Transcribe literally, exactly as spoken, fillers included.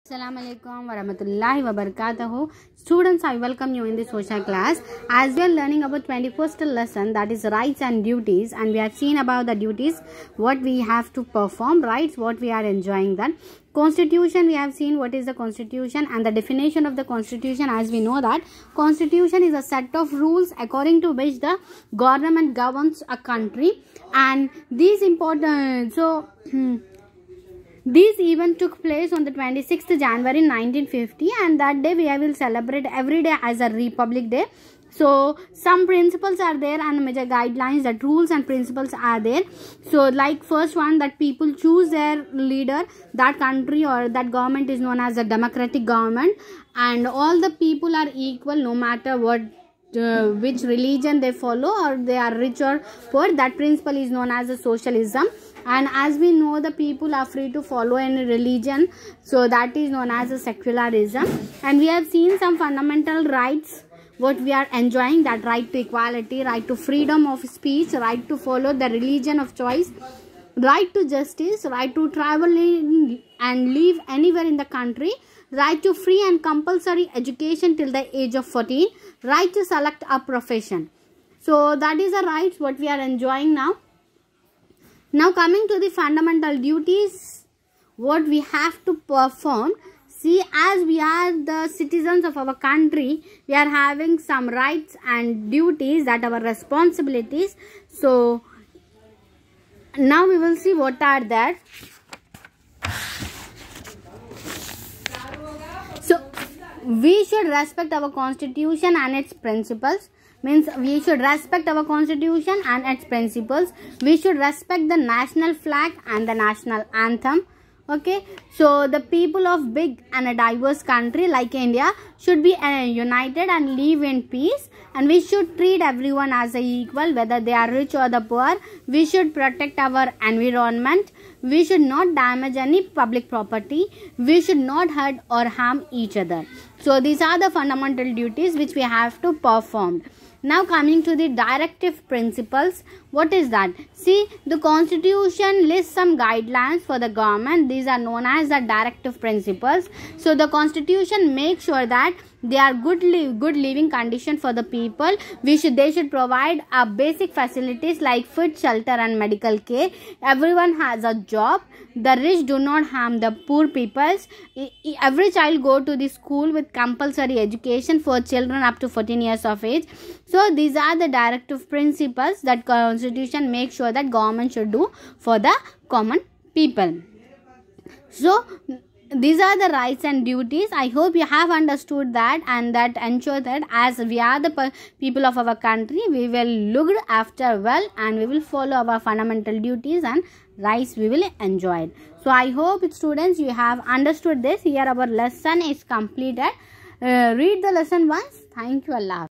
Assalamualaikum warahmatullahi wabarakatuh. Students, I welcome you in the social class. As we are learning about twenty-first lesson, that is rights and duties, and we have seen about the duties, what we have to perform, rights, what we are enjoying. That constitution, we have seen what is the constitution and the definition of the constitution. As we know that constitution is a set of rules according to which the government governs a country, and these important so this event took place on the twenty-sixth January nineteen fifty, and that day we will celebrate every day as a Republic Day. So some principles are there and major guidelines, that rules and principles are there. So like first one, that people choose their leader, that country or that government is known as a democratic government, and all the people are equal no matter what uh, which religion they follow, or they are rich or poor. That principle is known as a socialism. And as we know, the people are free to follow any religion, so that is known as a secularism. And we have seen some fundamental rights what we are enjoying, that right to equality, right to freedom of speech, right to follow the religion of choice, right to justice, right to travel in and live anywhere in the country, right to free and compulsory education till the age of fourteen, right to select a profession. So that is the rights what we are enjoying now. Now coming to the fundamental duties, what we have to perform. See, as we are the citizens of our country, we are having some rights and duties, that our responsibilities. So now we will see what are that. So we should respect our constitution and its principles. Means we should respect our constitution and its principles. We should respect the national flag and the national anthem. Okay, so the people of big and a diverse country like India should be uh, united and live in peace, and we should treat everyone as a equal, whether they are rich or the poor. We should protect our environment. We should not damage any public property. We should not hurt or harm each other. So these are the fundamental duties which we have to perform. Now coming to the directive principles, what is that? See, the constitution lists some guidelines for the government. These are known as the directive principles. So the constitution makes sure that they are good li good living condition for the people. We should they should provide uh, basic facilities like food, shelter and medical care. Everyone has a job. The rich do not harm the poor peoples. Every child go to the school with compulsory education for children up to fourteen years of age. So these are the directive principles that constitution makes sure that government should do for the common people. So these are the rights and duties. I hope you have understood that, and that ensure that as we are the people of our country, we will look after well, and we will follow our fundamental duties and rights we will enjoy it. So I hope students you have understood this. Here our lesson is completed. Uh, read the lesson once. Thank you, Allah.